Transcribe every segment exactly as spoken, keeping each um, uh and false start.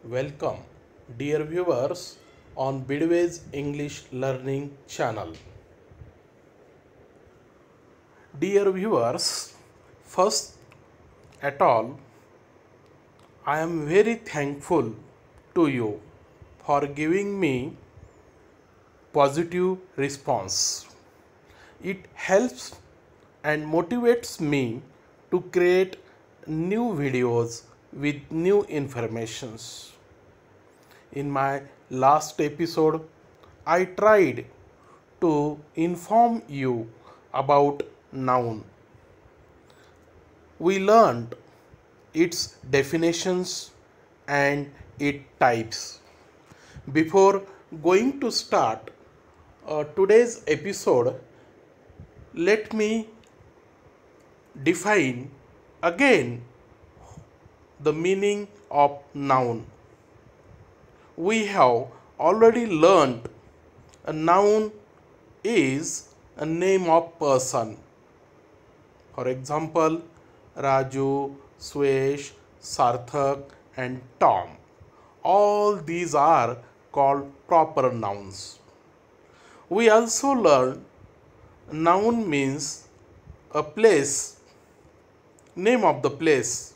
Welcome, dear viewers, on Bidway's English Learning channel. Dear viewers, first at all, I am very thankful to you for giving me positive response. It helps and motivates me to create new videos with new informations. In my last episode, I tried to inform you about noun. We learned its definitions and its types. Before going to start uh, today's episode, let me define again the meaning of noun. We have already learned a noun is a name of person. For example, Raju, Swesh, Sarthak and Tom. All these are called proper nouns. We also learned noun means a place, name of the place.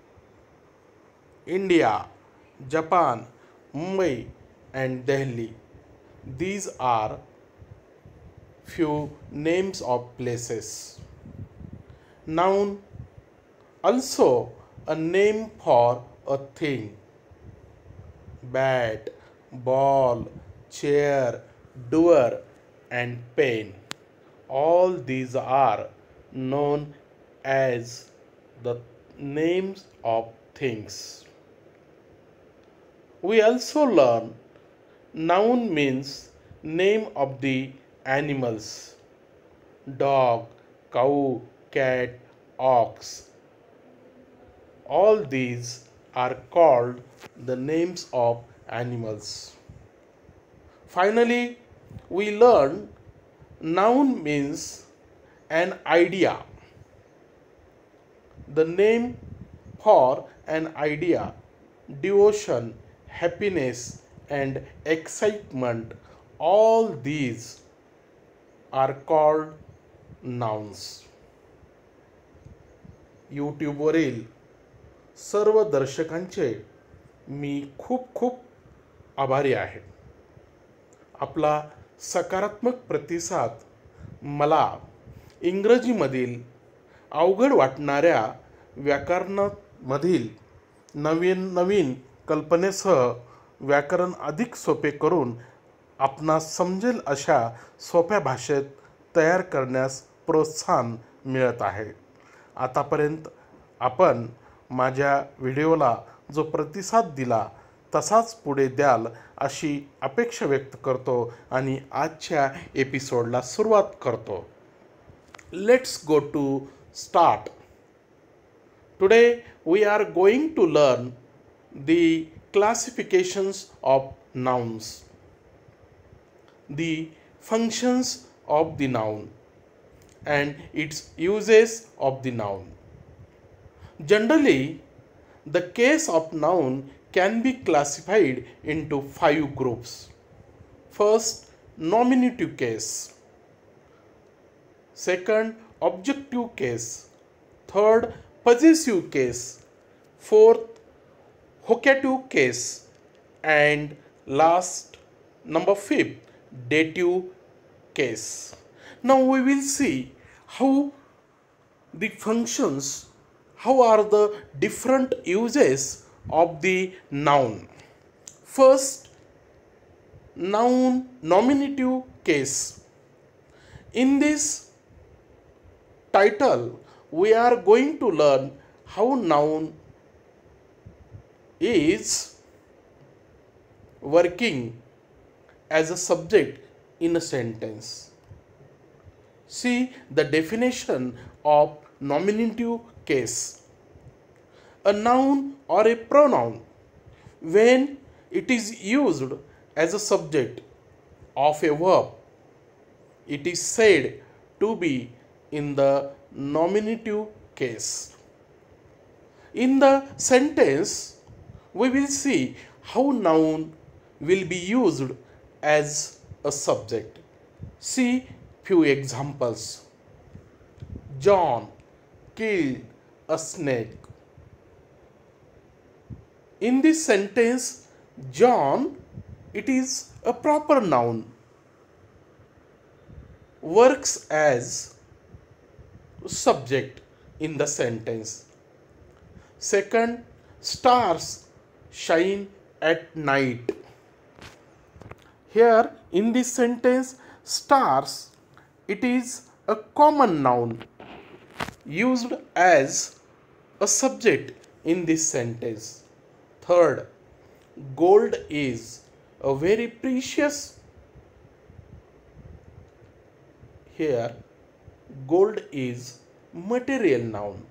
India, Japan, Mumbai and Delhi. These are few names of places. Noun also a name for a thing. Bat, ball, chair, doer and pen. All these are known as the names of things. We also learn noun means name of the animals. Dog, cow, cat, ox. All these are called the names of animals. Finally, we learn noun means an idea. The name for an idea, devotion, happiness and excitement, all these are called nouns. यूट्यूबवरील सर्व दर्शकांचे मी खूप खूप आभारी आहे. आपला सकारात्मक प्रतिसाद मला इंग्रजीमधील अवघड वाटणाऱ्या व्याकरणामधील नवीन नवीन कल्पनेसह व्याकरण अधिक सोपे करून आपणास समजेल अशा सोप्या भाषेत तयार करण्यास प्रोत्साहन मिळत आहे. आतापर्यंत आपण माझ्या व्हिडिओला जो प्रतिसाद दिला तसाच पुढे द्याल अशी अपेक्षा व्यक्त करतो आणि आजच्या एपिसोडला सुरुवात करतो. Let's go to start. Today we are going to learn the classifications of nouns, the functions of the noun and its uses of the noun. Generally, the case of noun can be classified into five groups. First, nominative case. Second, objective case. Third, possessive case. Fourth, vocative case. And last, number fifth, dative case. Now we will see how the functions, how are the different uses of the noun. First, noun nominative case. In this title, we are going to learn how noun is working as a subject in a sentence. See the definition of nominative case. A noun or a pronoun, when it is used as a subject of a verb, it is said to be in the nominative case. In the sentence, we will see how noun will be used as a subject. See few examples. John killed a snake. In this sentence, John, it is a proper noun, works as subject in the sentence. Second, stars shine at night. Here in this sentence, stars, it is a common noun used as a subject in this sentence. Third, gold is a very precious. Here, gold is material noun.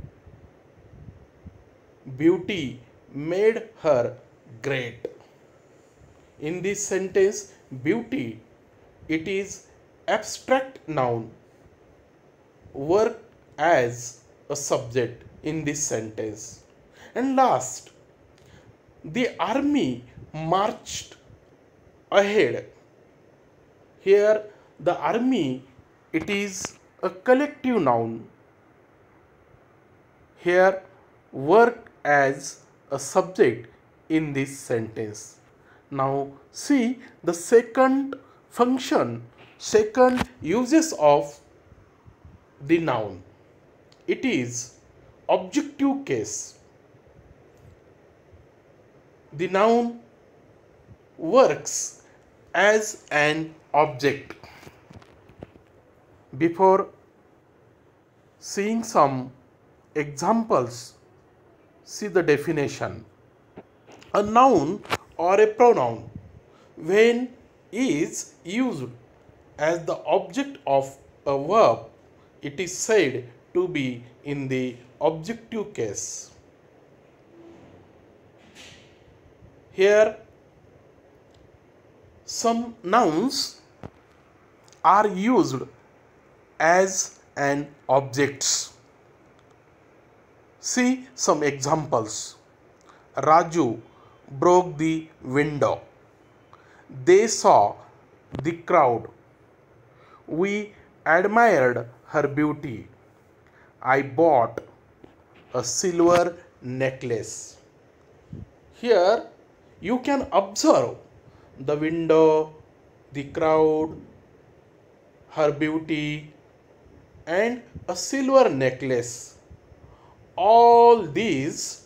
Beauty made her great. In this sentence, beauty, it is abstract noun, work as a subject in this sentence. And last, the army marched ahead. Here, the army, it is a collective noun. Here, work as a subject in this sentence. Now, see the second function, second uses of the noun. It is objective case. The noun works as an object. Before seeing some examples, see the definition. A noun or a pronoun, when is used as the object of a verb, it is said to be in the objective case. Here, some nouns are used as an objects. See some examples. Raju broke the window. They saw the crowd. We admired her beauty. I bought a silver necklace. Here you can observe the window, the crowd, her beauty, and a silver necklace. All these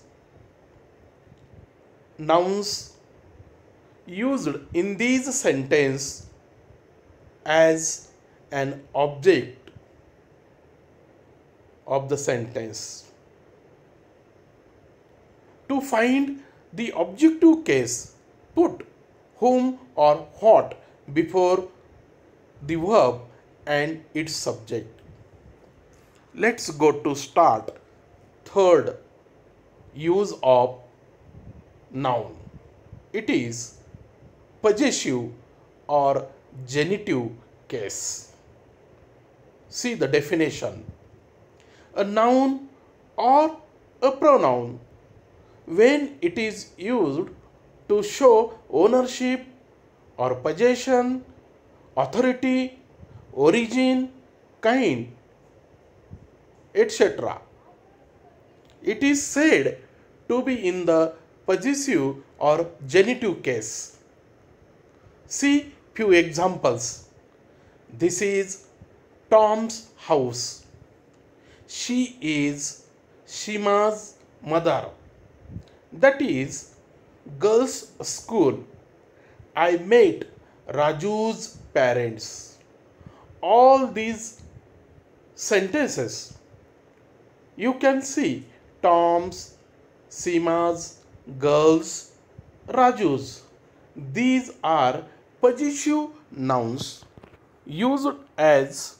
nouns used in these sentence as an object of the sentence. To find the objective case, put whom or what before the verb and its subject. Let's go to start. Third use of noun. It is possessive or genitive case. See the definition. A noun or a pronoun, when it is used to show ownership or possession, authority, origin, kind, et cetera. It is said to be in the possessive or genitive case. See few examples. This is Tom's house. She is Shima's mother. That is girls' school. I met Raju's parents. All these sentences you can see Tom's, Seema's, girls, Raju's. These are possessive nouns used as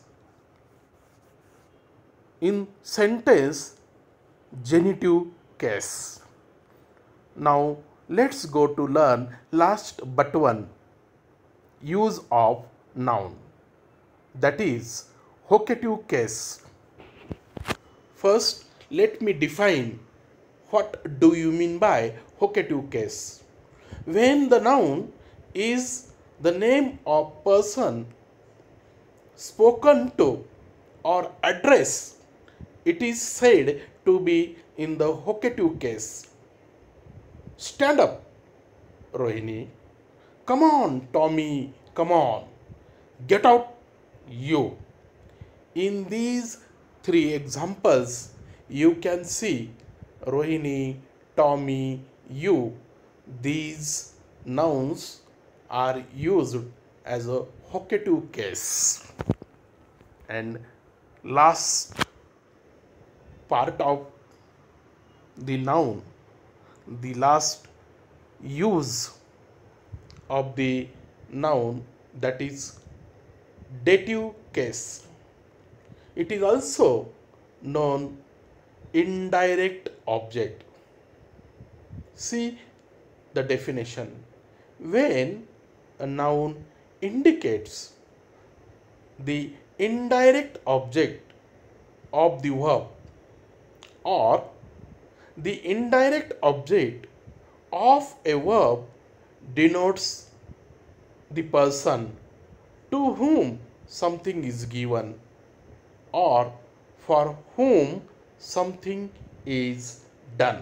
in sentence genitive case. Now let's go to learn last but one use of noun, that is vocative case. First, let me define what do you mean by vocative case. When the noun is the name of person spoken to or address, it is said to be in the vocative case. Stand up, Rohini. Come on, Tommy. Come on. Get out, you. In these three examples, you can see Rohini, Tommy, you. These nouns are used as a vocative case. And last part of the noun, the last use of the noun, that is dative case. It is also known indirect object. See the definition. When a noun indicates the indirect object of the verb, or the indirect object of a verb denotes the person to whom something is given or for whom something is done.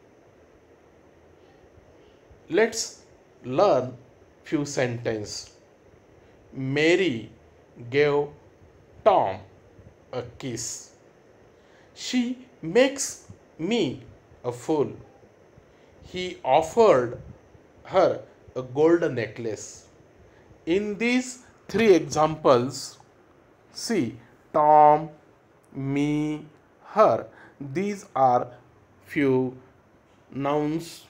Let's learn few sentences. Mary gave Tom a kiss. She makes me a fool. He offered her a gold necklace. In these three examples, see Tom, me, her. These are few nouns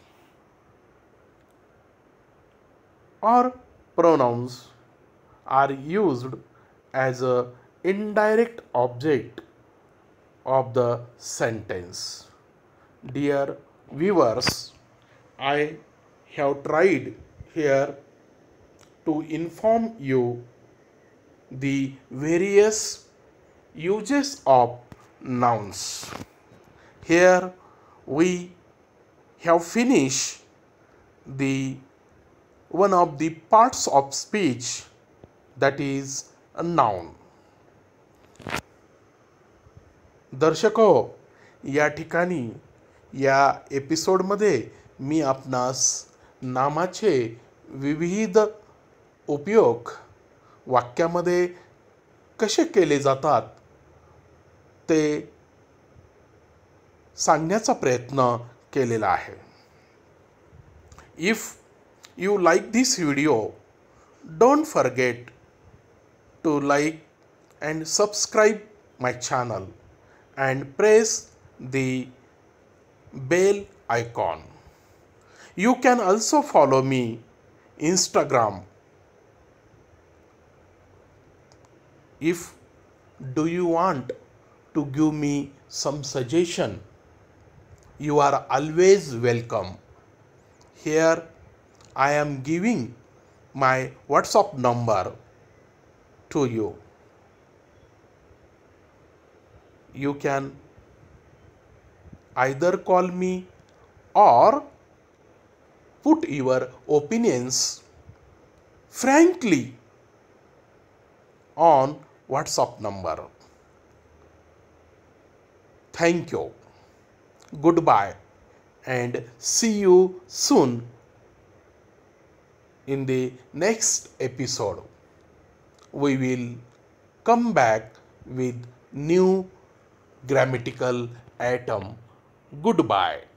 or pronouns are used as a indirect object of the sentence. Dear viewers, I have tried here to inform you the various uses of nouns. Here we have finished the one of the parts of speech, that is a noun. दर्शको, या ठिकाणी या एपिसोडमध्ये मी आपणास नामाचे विविध उपयोग वाक्यामध्ये कसे केले जातात ते सांगण्याचा प्रयत्न केलेला आहे. If you like this video, don't forget to like and subscribe my channel and press the bell icon. You can also follow me Instagram. If do you want to give me some suggestion, you are always welcome. Here I am giving my WhatsApp number to you. You can either call me or put your opinions frankly on WhatsApp number. Thank you. Goodbye and see you soon in the next episode. We will come back with new grammatical item. Goodbye.